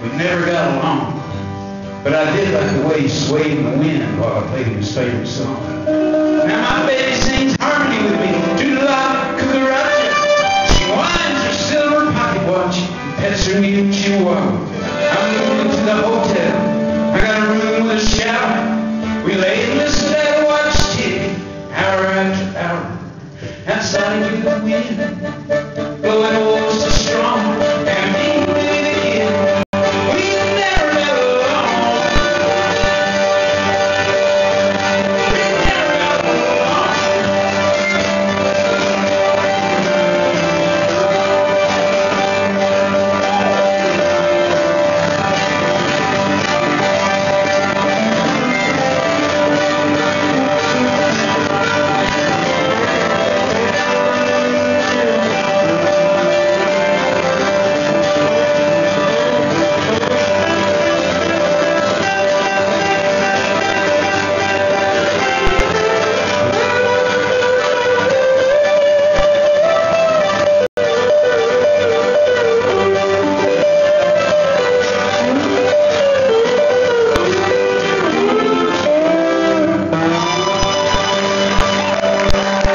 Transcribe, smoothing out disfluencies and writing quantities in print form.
We never got along. But I did like the way he swayed in the wind while I played his favorite song. Now my baby sings harmony with me. Doodle-la, cucaracha. She winds her silver pocket watch and pets her new chihuahua. I'm moving to the hotel. I got a room with a shower. We lay and listen to that watch tick, hour after hour. Outside of the wind.